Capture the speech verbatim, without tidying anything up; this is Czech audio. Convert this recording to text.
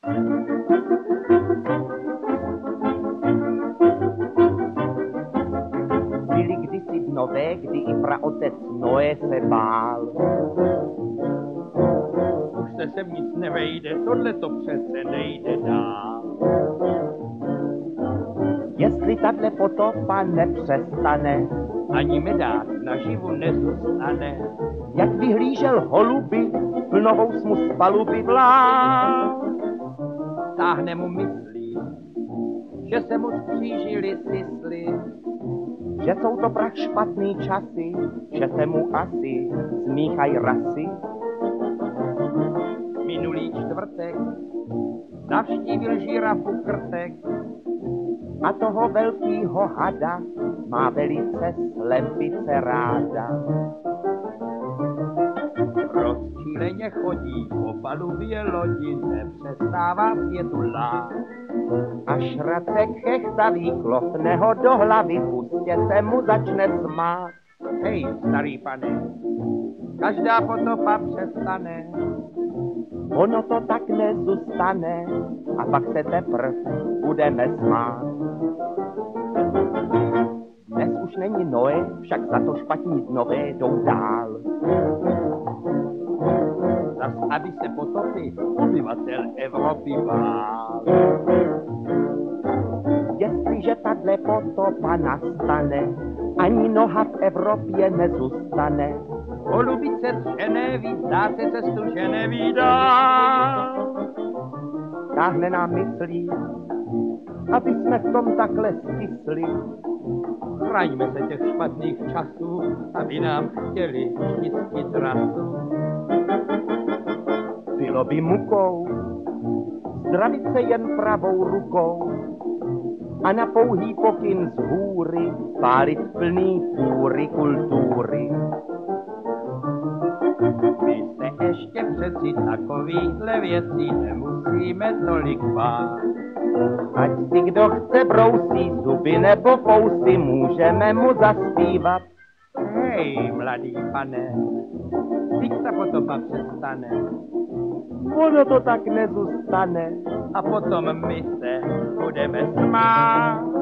Byly kdysi dnové, kdy i praotec Noé se bál. Už se sem nic nevejde, tohle to přece nejde dál. Jestli tahle potopa nepřestane, Ani medák naživu nezůstane. jak vyhlížel holuby, plnovou smu z paluby vlá. Táhne mu myslí, že se mu skřížili sysly. Že jsou to prach špatný časy, že se mu asi smíchaj rasy. Minulý čtvrtek navštívil žirafu krtek. A toho velkýho hada má velice slepice ráda. Rozčíleně chodí po palubě lodi, nepřestává světu lát. Až Racek chechtavý klopne ho do hlavy, pustě se mu začne smát. Hej, starý pane, každá potopa přestane. Ono to tak nezůstane, a pak se teprv budeme smát. Dnes už není Noé, však za to špatní dnové jdou dál. Zas, aby se potopy obyvatel Evropy bál. Jestliže tahle potopa nastane, ani noha v Evropě nezůstane. Holubice třené vyzdá se cestu, že nevídá. Táhne nám myslí, aby jsme v tom takhle skysli. Chraňme se těch špatných časů, aby nám chtěli čistit rasu. Bylo by mukou zdravit se jen pravou rukou a na pouhý pokyn z hůry pálit plný fůry kultury. My se ještě přeci takovýhle věcí nemusíme tolik bát. Ať si kdo chce brousí zuby nebo fousy, můžeme mu zaspívat. Hej, mladý pane, vždyť ta potopa přestane. Ono to tak nezůstane. A potom my se budeme smát.